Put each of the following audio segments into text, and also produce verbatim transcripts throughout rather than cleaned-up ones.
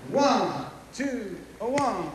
One, two, a one.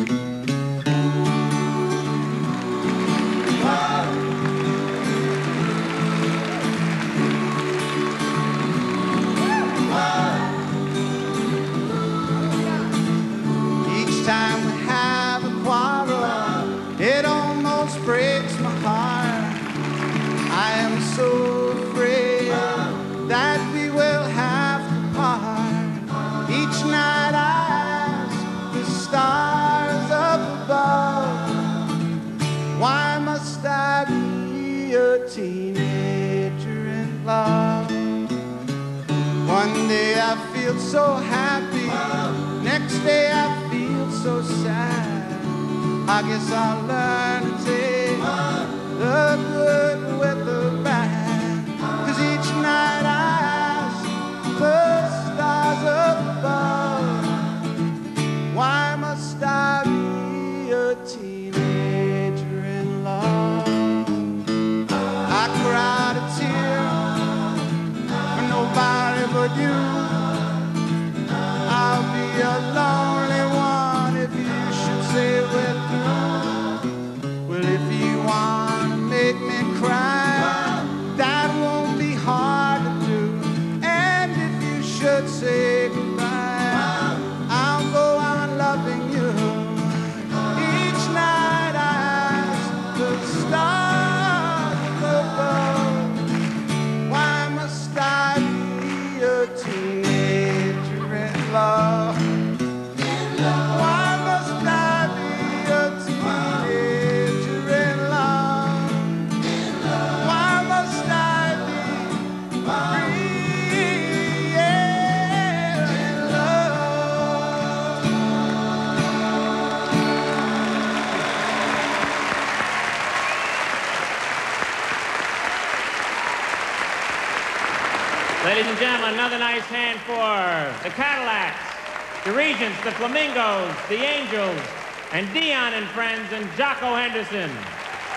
Each time we have a quarrel, it almost breaks my heart. I am so afraid that we will have to part. Each night I ask the stars up above, why must I be a teenager in love? One day I feel so happy, next day I feel so sad. I guess I'll learn to take the good with the bad. 'Cause each night I ask the stars above, why must I be a teenager in love? I cried a tear for nobody but you. I'll be a lonely one if you should say we're through. Well, if you want to make me cry, that won't be hard to do. And if you should say goodbye, I'll go on loving you. Each night I ask the stars above, why must I be a teenager in love? Why must I be a teenager in love? Why must I be free, yeah, in love? Ladies and gentlemen, another nice hand for the Cadillacs, the Regents, the Flamingos, the Angels, and Dion and Friends, and Jocko Henderson.